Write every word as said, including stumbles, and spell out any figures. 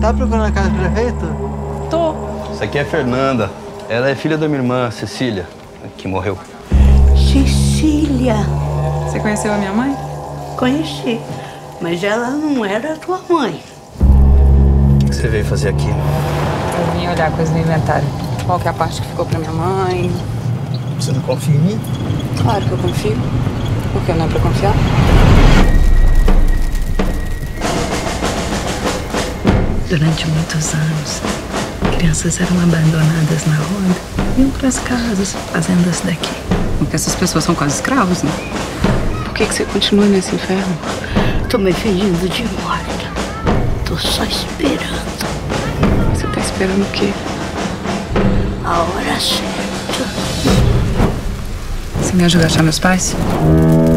tá procurando a casa do prefeito? Tô. Essa aqui é a Fernanda. Ela é filha da minha irmã, Cecília, que morreu. Cecília. Você conheceu a minha mãe? Conheci, mas ela não era tua mãe. O que você veio fazer aqui? Eu vim olhar coisa no inventário. Qual que é a parte que ficou pra minha mãe? Você não confia em mim? Claro que eu confio. Por que não é pra confiar? Durante muitos anos, crianças eram abandonadas na roda e iam para as casas, fazendas daqui. Porque essas pessoas são quase escravos, né? Por que que você continua nesse inferno? Tô me fingindo de morta. Tô só esperando Você tá esperando o quê? a hora certa. Você me ajuda a achar meus pais?